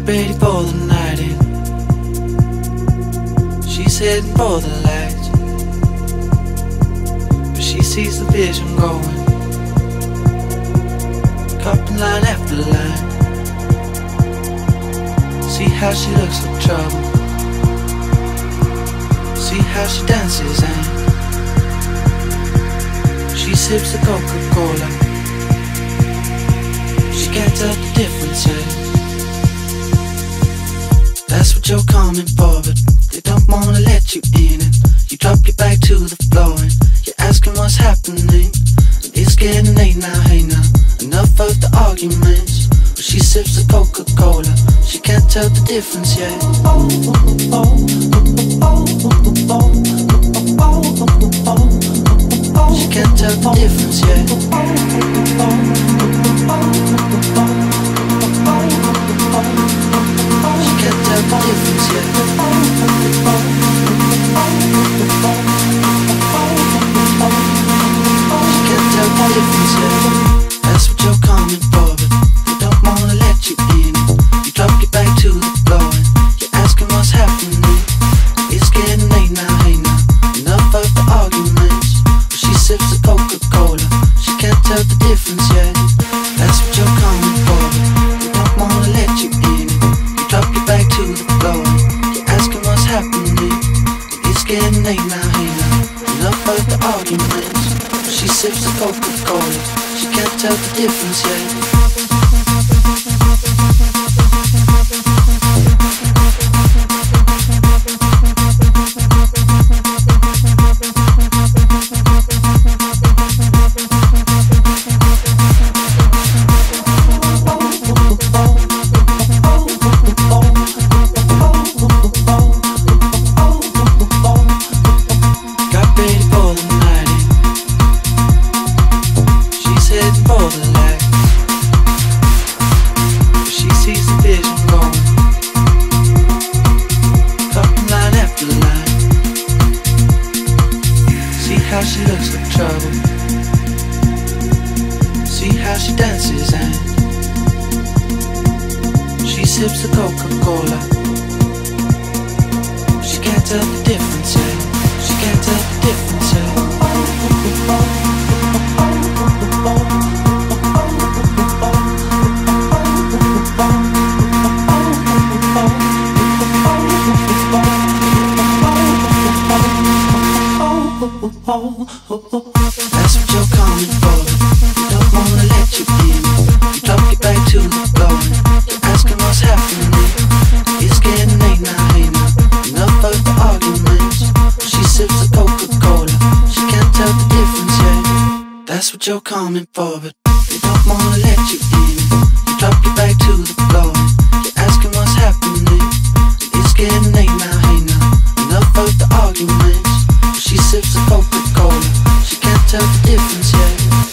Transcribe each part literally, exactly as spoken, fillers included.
ready for the night in. She's heading for the lights, but she sees the vision going, cupping line after line. See how she looks like trouble, see how she dances and she sips the Coca-Cola. She can't tell the difference yet. That's what you're coming for, but they don't wanna let you in it. You drop your back to the floor and you're asking what's happening. It's getting late now, hey now, enough of the arguments. But she sips the Coca-Cola, she can't tell the difference yet. She can't tell the difference yet. She can't tell the difference yet. She can't tell the difference yet. That's what you're coming for, but they don't wanna let you in. You drop your back to the floor and you're asking what's happening. It's getting late now, hey now, enough of the arguments. But she sips the Coca-Cola, she can't tell the difference yet. That's what you're coming for, but they don't wanna let you in. You drop your back to the floor and you're asking what's happening. It's getting late now, hey now, enough of the arguments. But she sips the Coca-Cola, she can't tell the difference yet. You're coming for, but they don't wanna let you in. You drop your back to the floor and you're asking what's happening. It's getting late now, hey now, enough of the arguments. But she sips the Coca-Cola, she can't tell the difference yet.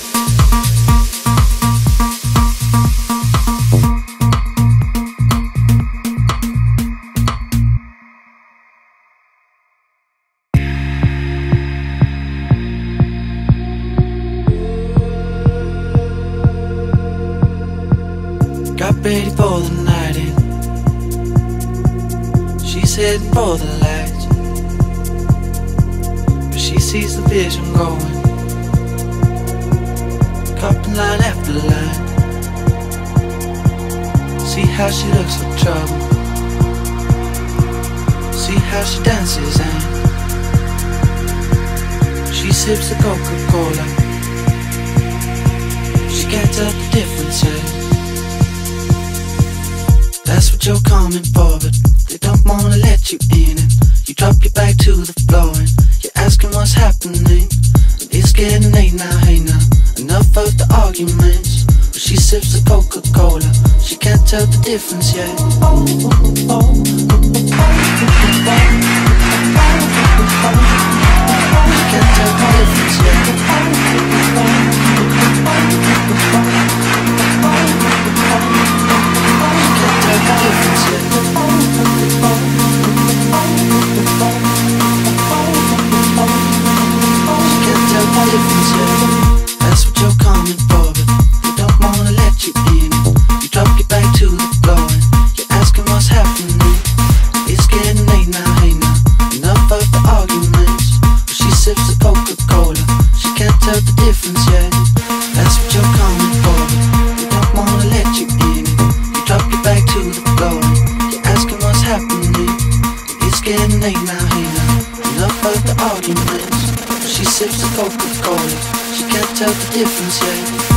Ready for the night in. She's heading for the lights, but she sees the vision going, cupping line after line. See how she looks like trouble, see how she dances and she sips the Coca-Cola. She can't tell the difference yet. That's what you're coming for, but they don't wanna let you in it. You drop your back to the floor and you're asking what's happening. It's getting late now, hey now, enough of the arguments. But she sips the Coca-Cola, she can't tell the difference yet. She can't tell the difference yet. That's what you're coming for, but they don't wanna let you in. You drop your back to the floor and you're asking getting late now here. Enough of the arguments. She sips the Coca-Cola. She can't tell the difference yet.